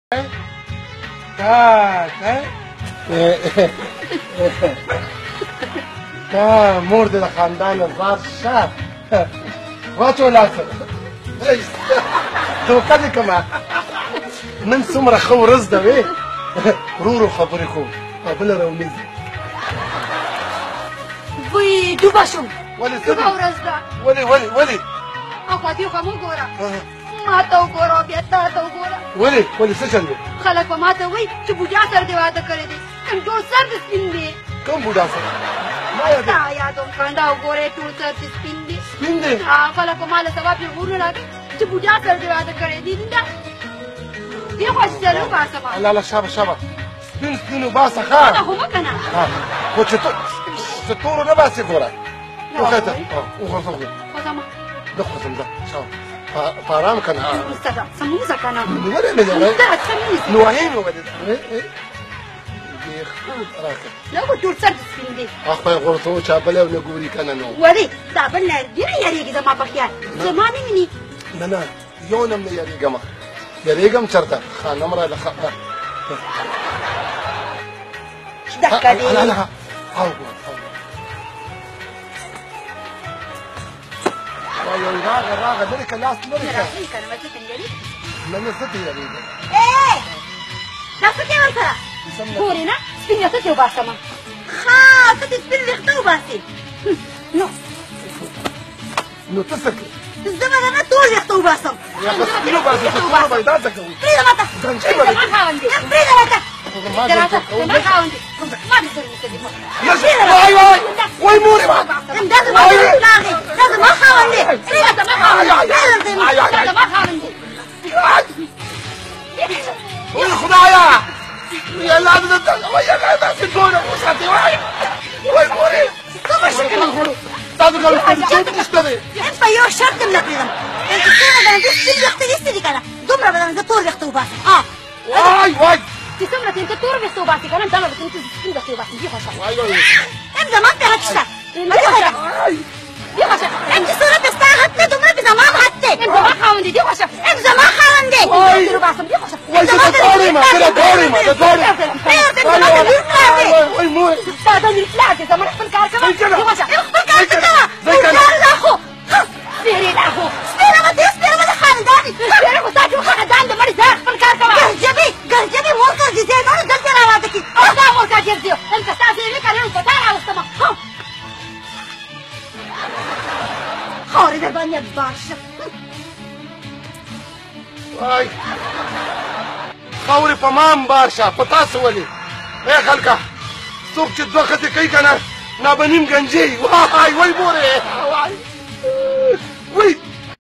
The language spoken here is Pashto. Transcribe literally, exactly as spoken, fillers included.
دا مور دې د خاندان زار شه واچو لاسه دوکه دې کړمه نن څومره ښه ورځ ده وې ورو ورو خبرې کوو او بله راونیږي وی ډوبه شوم ولې څه ډوبه ورځ ده ولې ولې ولې اخوا دې خوا مه ګوره ما ته وګوره او بیا تا ته وګوره ولې ولې څه چل دی خلک به ما ته وایي چې بوډا سره دې واده کړی دی ټول سر دې سپین دی کوم بوډا سره ما یاد تا یادوم کړه دا وګورې ټول سر دې سپین دی سپین دی خلک به ما له سبا پیغورونه راکړي چې بوډا سره دې واده کړی دی دا دې خوا چې چل وباسمه الله الله شابه شابه سپین سپین وباسه ښه دا خو مه که نه خو چې چې تورو نه باسې ګوره وخته وخته خوځمه ده خوځم ده شابه په ارام که نه سموزه که نه ولې نه دی دا سموزه نو وهې مې ولې راکړه نه خو ټول سر دې سپین دی اخوی غورته و چا بلی ونه ګوري که نه نو ولې دا بل نه ډېره یارېږي زما په خیال زما نه ویني نه نه یو نم نه یارېږم یارېږم چېرته خانم راله دقه دې نه نه او یو راغه راغه لرې که لاس لرې که راځئ که نه زه ترې یارېږم نه نه زه ته یارېږم دا څه کوې ورسره ګورې نه سپین ویښته دې وباسمه ښه ته دې سپین ویښته وباسې نو نو ته څه کوې زه به درنه تور ویښته وباسم یا په سپین وباسې چې تور به یې دا څه کوو پرېږده ماته ګنجۍ به زما خاوند دی پرېږده ماته ما راته زما خاوند دی ما دې سره ویښته دې وای وای وای مورې ما دا زما پلار دی دا زما خاوند دی پرېږده زما خاوند دی پرېږده دا زما خاوند دی وای خدایا یا الله دې وای یا داسې ټوله وساتې وای وای مورې کومه شکل تاسو کوم څه نشته دی په یو شرط هم نه پرېږدم چې څومره به دې سپین ویښته ایستي دي که نه دومره به زه تور ویښته وباسم وای وای چې څومره چې ته تور ویښته وباسې که نه دغه به ته سپین ویښته وباسې دې خوا شه وای وای ام زما پې حق شته دې خوا شه دې خوا شه ام چې څومره پې ستا حق دی دومره پې زما حق دی ام زما خاوند دی دې خوا شه ام زما خاوند دی تور وباسم دې خوا شه وای زه ته دواړو یم زه له دواړو یم زه دواړو یم وای مورې ستا د لور پلار دی زما خپل کار کوه دې خوا شه خپل کار ته کوه کار دا خو سپېرې دا خو سپېره به دې سپېره به د خاندان سپېره خو ستا ټول خاندان د مړي دا خپل کار کوه ګرجبې ګرجبې مور ګرجېدی نو دلته را واده کړي او دا مور ګرجېدی نن که ستاسې یې وکړې نو په تا راوستمه خاورې در باندې بار شه وای خاورې په ما هم بار شه په تاسو ولې ای خلکه څوک چې دوه ښځې کوي که نه نابنیم ګنجې وای وای مورې